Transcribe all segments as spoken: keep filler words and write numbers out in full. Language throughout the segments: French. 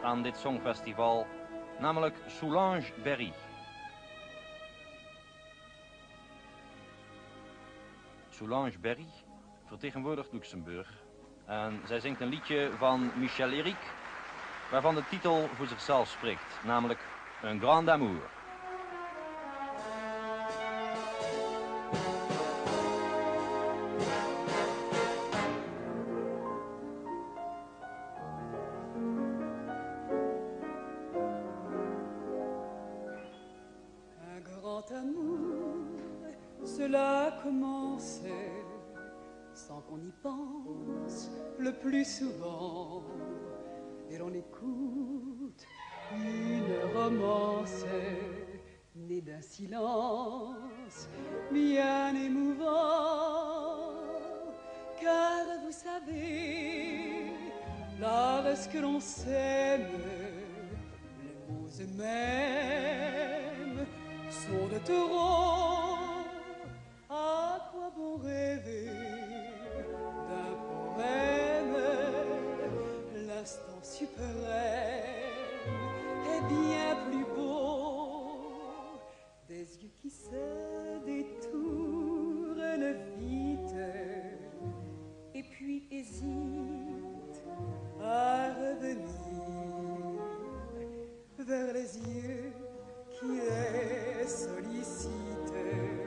aan dit songfestival, namelijk Solange Berry. Solange Berry vertegenwoordigt Luxemburg en zij zingt een liedje van Michel Héryk, waarvan de titel voor zichzelf spreekt, namelijk Un Grand Amour. Un grand amour, cela a commencé sans qu'on y pense le plus souvent. Et l'on écoute une romance née d'un silence bien émouvant. Car vous savez, lorsque l'on s'aime, les mots eux-mêmes sont de taureau. À quoi bon rêver d'un poème? L'instant suprême est bien plus beau. Des yeux qui se détournent vite et puis hésitent à revenir vers les yeux qui les sollicitent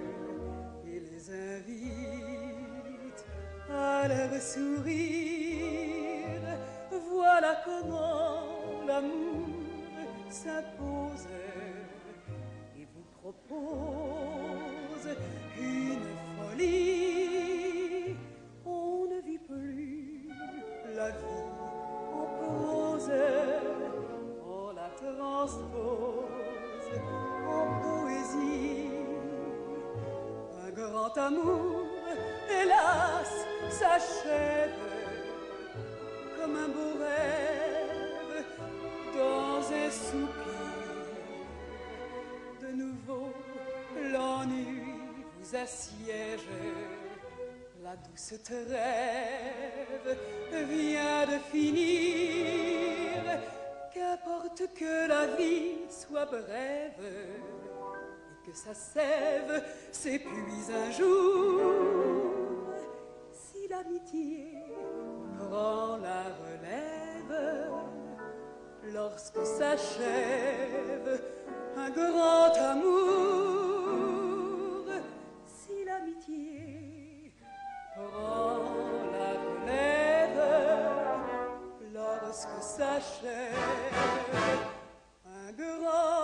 et les invitent à leur sourire. Voilà comment l'amour s'impose et vous propose une folie. On ne vit plus la vie en prose, on la transpose en poésie. Un grand amour, hélas, s'achève comme un beau rêve dans un soupir. De nouveau, l'ennui vous assiège. La douce trêve vient de finir. Qu'importe que la vie soit brève et que sa sève s'épuise un jour. Si l'amitié prend la relève, lorsque s'achève un grand amour. Si l'amitié prend la relève, lorsque s'achève un grand